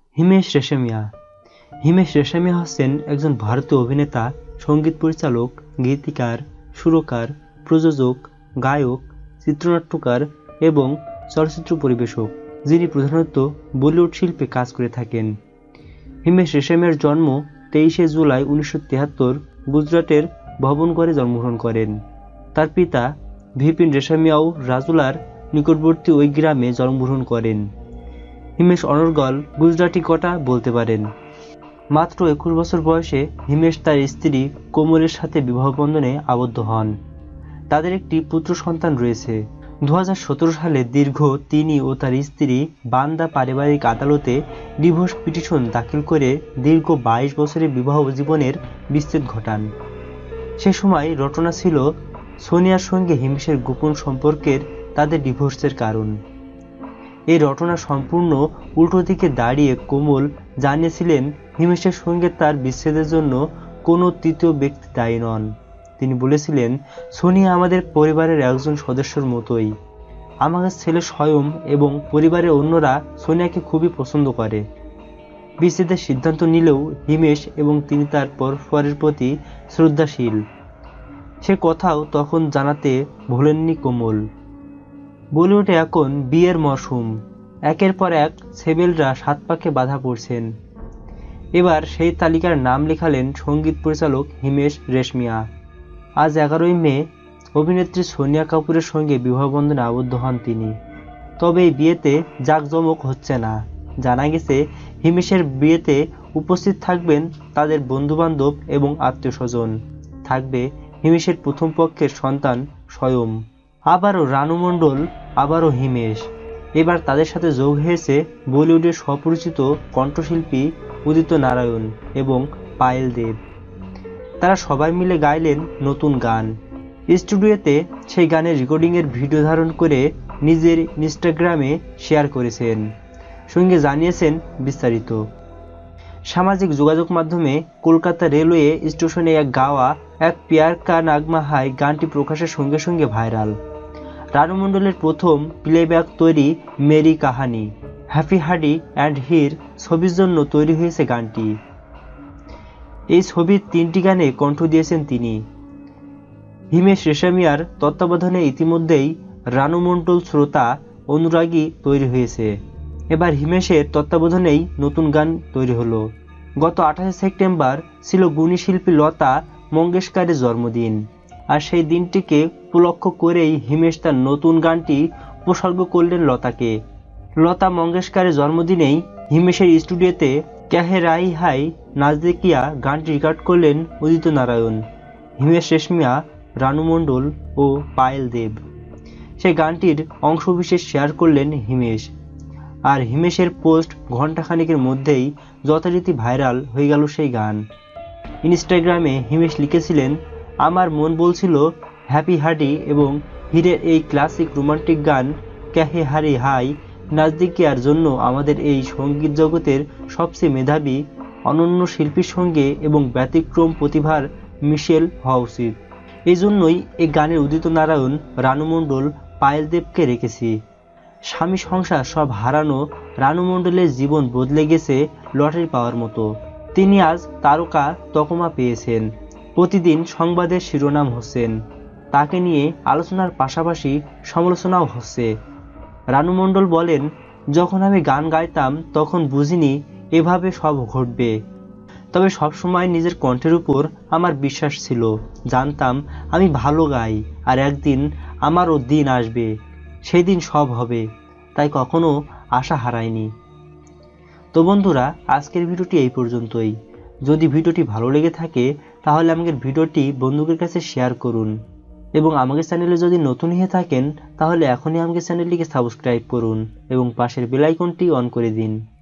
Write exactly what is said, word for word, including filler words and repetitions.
হিমেশ রেশমিয়া। হিমেশ রেশমিয়া হচ্ছেন একজন ভারতীয় অভিনেতা, সঙ্গীত পরিচালক, গীতিকার, সুরকার, প্রযোজক, গায়ক, চিত্রনাট্যকার এবং চলচ্চিত্র পরিবেশক, যিনি প্রধানত বলিউড শিল্পে কাজ করে থাকেন। হিমেশ রেশমিয়ার জন্ম তেইশে জুলাই উনিশশো তিয়াত্তর গুজরাটের ভবনগড়ে জন্মগ্রহণ করেন। তার পিতা বিপিন রেশমিয়াও রাজুলার নিকটবর্তী ওই গ্রামে জন্মগ্রহণ করেন। হিমেশ অনর্গল গুজরাটি কটা বলতে পারেন। মাত্র একুশ বছর বয়সে হিমেশ তার স্ত্রী কোমলের সাথে বিবাহ বন্ধনে আবদ্ধ হন। তাদের একটি পুত্র সন্তান রয়েছে। দু হাজার সতেরো সালে দীর্ঘ তিনি ও তার স্ত্রী বান্দা পারিবারিক আদালতে ডিভোর্স পিটিশন দাখিল করে দীর্ঘ বাইশ বছরের বিবাহ জীবনের বিচ্ছেদ ঘটান। সে সময় রটনা ছিল সোনিয়ার সঙ্গে হিমেশের গোপন সম্পর্কের তাদের ডিভোর্সের কারণ। এই রটনা সম্পূর্ণ উল্টো দিকে দাঁড়িয়ে কোমল জানিয়েছিলেন হিমেশের সঙ্গে তার বিচ্ছেদের জন্য কোনো তৃতীয় ব্যক্তি দায়ী নন। তিনি বলেছিলেন, সোনিয়া আমাদের পরিবারের একজন সদস্যের মতোই। আমাদের ছেলে স্বয়ং এবং পরিবারের অন্যরা সোনিয়াকে খুবই পছন্দ করে। বিচ্ছেদের সিদ্ধান্ত নিলেও হিমেশ এবং তিনি তার পরস্পরের প্রতি শ্রদ্ধাশীল, সে কথাও তখন জানাতে ভোলেননি কোমল। বলিউডে এখন বিয়ের মরশুম, একের পর এক সেবেলরা সাত পাকে বাধা পড়ছেন। এবার সেই তালিকার নাম লেখালেন সঙ্গীত পরিচালক হিমেশ রেশমিয়া। আজ এগারোই মে অভিনেত্রী সোনিয়া কাপুরের সঙ্গে বিবাহবন্ধনে আবদ্ধ হন তিনি। তবে এই বিয়েতে জাঁকজমক হচ্ছে না। জানা গেছে হিমেশের বিয়েতে উপস্থিত থাকবেন তাদের বন্ধুবান্ধব এবং আত্মীয় স্বজন। থাকবে হিমেশের প্রথম পক্ষের সন্তান স্বয়ং। আবারও রানু মণ্ডল, আবারও হিমেশ। এবার তাদের সাথে যোগ হয়েছে বলিউডের সুপরিচিত কণ্ঠশিল্পী উদিত নারায়ণ এবং পায়েল দেব। তারা সবাই মিলে গাইলেন নতুন গান। স্টুডিওতে সেই গানের রেকর্ডিংয়ের ভিডিও ধারণ করে নিজের ইনস্টাগ্রামে শেয়ার করেছেন, সঙ্গে জানিয়েছেন বিস্তারিত। সামাজিক যোগাযোগ মাধ্যমে কলকাতা রেলওয়ে স্টেশনে এক গাওয়া এক প্যার কা নাগমা হাই গানটি প্রকাশের সঙ্গে সঙ্গে ভাইরাল। রানু মণ্ডলের প্রথম প্লেব্যাক তৈরি মেরি কাহানি, হ্যাপি হাডি অ্যান্ড হির ছবির জন্য তৈরি হয়েছে গানটি। এই ছবির তিনটি গানে কণ্ঠ দিয়েছেন তিনি। হিমেশ রেশমিয়ার তত্ত্বাবধানে ইতিমধ্যেই রানু মণ্ডল শ্রোতা অনুরাগী তৈরি হয়েছে। এবার হিমেশের তত্ত্বাবধানেই নতুন গান তৈরি হলো। গত আঠাশে সেপ্টেম্বর ছিল গুণী শিল্পী লতা মঙ্গেশকরের জন্মদিন, আর সেই দিনটিকে উপলক্ষ করেই হিমেশ তার নতুন গানটি উৎসর্গ করলেন লতাকে। লতা মঙ্গেশকরের জন্মদিনেই হিমেশের স্টুডিওতে ক্যাহে রাই হাই নাজদিকিয়া গানটি রেকর্ড করলেন উদিত নারায়ণ, হিমেশ রেশমিয়া, রানু মণ্ডল ও পায়েল দেব। সেই গানটির অংশবিশেষ শেয়ার করলেন হিমেশ। আর হিমেশের পোস্ট ঘণ্টাখানেকের মধ্যেই যথারীতি ভাইরাল হয়ে গেল সেই গান। ইনস্টাগ্রামে হিমেশ লিখেছিলেন, আমার মন বলছিল হ্যাপি হাডি এবং হিরের এই ক্লাসিক রোমান্টিক গান ক্যাহে হারি হাই নাজদিকিয়ার জন্য আমাদের এই সঙ্গীত জগতের সবচেয়ে মেধাবী অনন্য শিল্পীর সঙ্গে এবং ব্যতিক্রম প্রতিভার মিশেল হওয়া উচিত। এই জন্যই এই গানের উদিত নারায়ণ, রানু মণ্ডল, পায়েল দেবকে রেখেছি। স্বামী সংসার সব হারানো রানু মণ্ডলের জীবন বদলে গেছে লটারি পাওয়ার মতো। তিনি আজ তারকা তকমা পেয়েছেন, প্রতিদিন সংবাদের শিরোনাম হচ্ছেন। তাকে নিয়ে আলোচনার পাশাপাশি সমালোচনাও হচ্ছে। রানু মণ্ডল বলেন, যখন আমি গান গাইতাম তখন বুঝিনি এভাবে সব ঘটবে। তবে সবসময় নিজের কণ্ঠের উপর আমার বিশ্বাস ছিল। জানতাম আমি ভালো গাই আর একদিন আমারও দিন আসবে, সেই দিন সব হবে, তাই কখনো আশা হারাইনি। তো বন্ধুরা, আজকের ভিডিওটি এই পর্যন্তই। যদি ভিডিওটি ভালো লেগে থাকে তাহলে আমাদের ভিডিওটি বন্ধুদের কাছে শেয়ার করুন এবং আমাদের চ্যানেলে যদি নতুন হয়ে থাকেন তাহলে এখনই আমাদের চ্যানেলটিকে সাবস্ক্রাইব করুন এবং পাশের বেল আইকনটি অন করে দিন।